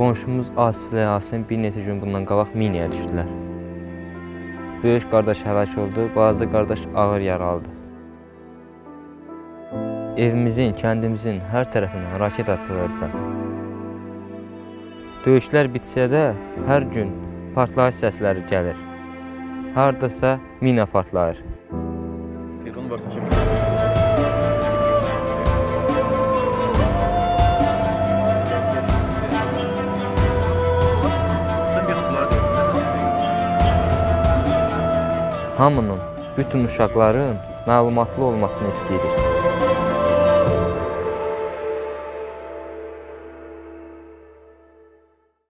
Qonşumuz Asif ilə Yasin bir neçə gün bundan qabaq minaya düşdülər. Böyük qardaş həlak oldu, balaca qardaş ağır yaralıdır. Evimizin, kəndimizin hər tərəfindən raket atılırdı. Döyüşlər bitsə də hər gün partlayış səsləri gəlir. Hardasa mina partlayır. Telefon varsa kim? Hamının, bütün uşaqların məlumatlı olmasını istəyirik.